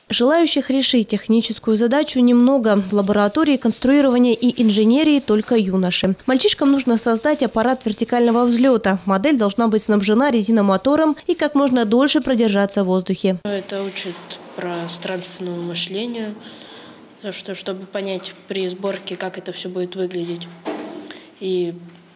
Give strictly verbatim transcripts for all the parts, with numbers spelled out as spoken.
Желающих решить техническую задачу немного. В лаборатории конструирования и инженерии только юноши. Мальчишкам нужно создать аппарат вертикального взлета. Модель должна быть снабжена резиномотором и как можно дольше продержаться в воздухе. Это учит пространственному мышлению, что, чтобы понять при сборке, как это все будет выглядеть. И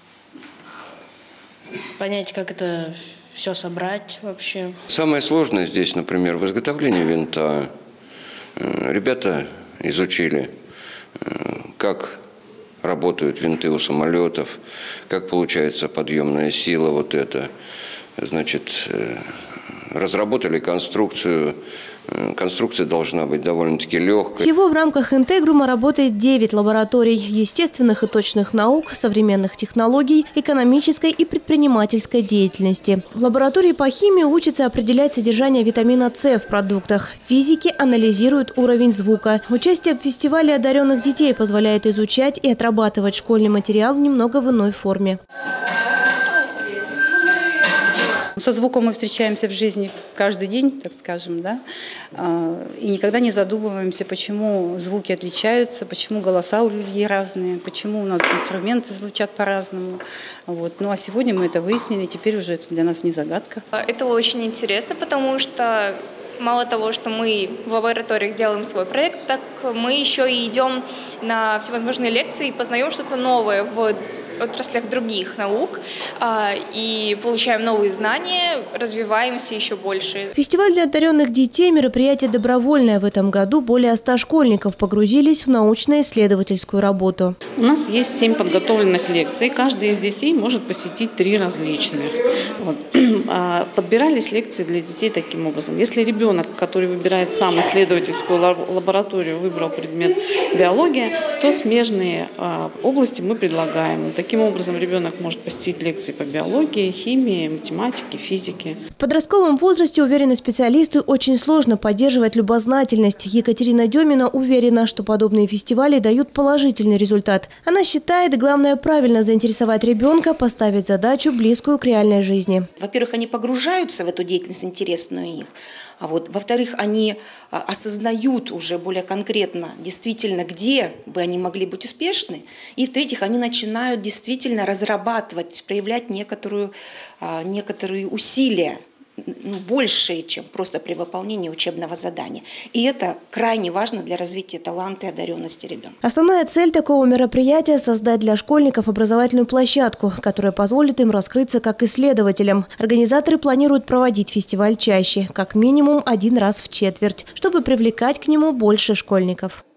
понять, как это все собрать вообще. Самое сложное здесь, например, в изготовлении винта. Ребята изучили, как работают винты у самолетов, как получается подъемная сила вот это. Значит, разработали конструкцию. Конструкция должна быть довольно-таки легкой. Всего в рамках Интегрума работает девять лабораторий естественных и точных наук, современных технологий, экономической и предпринимательской деятельности. В лаборатории по химии учатся определять содержание витамина С в продуктах. В физике анализируют уровень звука. Участие в фестивале одаренных детей позволяет изучать и отрабатывать школьный материал немного в иной форме. Со звуком мы встречаемся в жизни каждый день, так скажем, да, и никогда не задумываемся, почему звуки отличаются, почему голоса у людей разные, почему у нас инструменты звучат по-разному. Вот. Ну а сегодня мы это выяснили, теперь уже это для нас не загадка. Это очень интересно, потому что мало того, что мы в лабораториях делаем свой проект, так мы еще и идем на всевозможные лекции и познаем что-то новое в отраслях других наук и получаем новые знания, развиваемся еще больше. Фестиваль для одаренных детей – мероприятие добровольное. В этом году более ста школьников погрузились в научно-исследовательскую работу. У нас есть семь подготовленных лекций. Каждый из детей может посетить три различных. Вот. Подбирались лекции для детей таким образом. Если ребенок, который выбирает сам исследовательскую лабораторию, выбрал предмет биология, то смежные области мы предлагаем. Таким образом, ребенок может посетить лекции по биологии, химии, математике, физике. В подростковом возрасте, уверены специалисты, очень сложно поддерживать любознательность. Екатерина Демина уверена, что подобные фестивали дают положительный результат. Она считает, главное правильно заинтересовать ребенка, поставить задачу, близкую к реальной жизни. Во-первых, они погружаются в эту деятельность, интересную им. А вот, во-вторых, они осознают уже более конкретно, действительно, где бы они могли быть успешны. И, в-третьих, они начинают действительно разрабатывать, проявлять некоторую, некоторые усилия, ну, большие, чем просто при выполнении учебного задания. И это крайне важно для развития таланта и одаренности ребенка. Основная цель такого мероприятия – создать для школьников образовательную площадку, которая позволит им раскрыться как исследователям. Организаторы планируют проводить фестиваль чаще, как минимум один раз в четверть, чтобы привлекать к нему больше школьников.